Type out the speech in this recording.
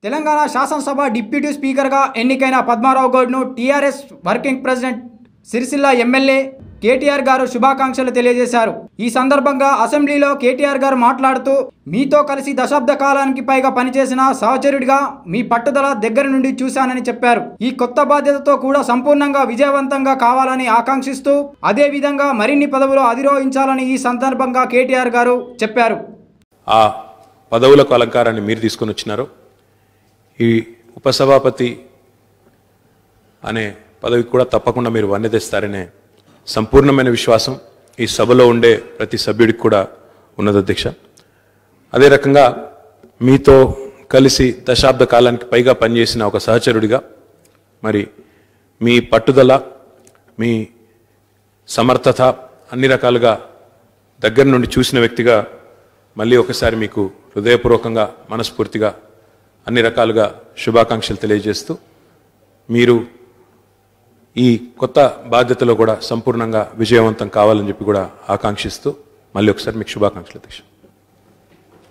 తెలంగాణ శాసనసభ డిప్యూటీ స్పీకర్గా ఎన్నికైన పద్మా రావు గౌడ్ను TRS working president Sircilla MLA KTR గారు శుభాకాంక్షలు తెలియజేశారు. ఈ సందర్భంగా అసెంబ్లీలో KTR గారు మాట్లాడుతూ, మీతో కలిసి దశాబ్ద కాలానికి పైగా పనిచేసిన సహచరుడిగా మీ పట్టుదల దగ్గర నుండి చూశానని చెప్పారు. ఈ కొత్త బాధ్యతతో కూడా సంపూర్ణంగా విజయవంతంగా కావాలని ఆకాంక్షిస్తూ అదే విధంగా మరిన్ని పదవులు అధిరోహించాలని ఈ సందర్భంగా KTR గారు చెప్పారు. ఆ పదవులకు అలంకారాన్ని మీరు తీసుకొని వచ్చినారు. ఈ ఉపసభాపతి అనే పదవికి కూడా తప్పకుండా మీరు వన్నె తెస్తారనే సంపూర్ణమైన విశ్వాసం ఈ సభలో ఉండే ప్రతి సభ్యుడికి కూడా ఉన్నది అధ్యక్ష. అదే రకంగా మీతో కలిసి దశాబ్ద కాలానికి పైగా పనిచేసిన ఒక సహచరుడిగా మరి మీ పట్టుదల, మీ సమర్థత అన్ని రకాలుగా దగ్గర నుండి చూసిన వ్యక్తిగా మళ్ళీ ఒకసారి మీకు హృదయపూర్వకంగా మనస్ఫూర్తిగా అన్ని రకాలుగా శుభాకాంక్షలు తెలియజేస్తూ మీరు ఈ కొత్త బాధ్యతలో కూడా సంపూర్ణంగా విజయవంతం కావాలని చెప్పి కూడా ఆకాంక్షిస్తూ మళ్ళీ ఒకసారి మీకు శుభాకాంక్షలు అధ్యక్ష.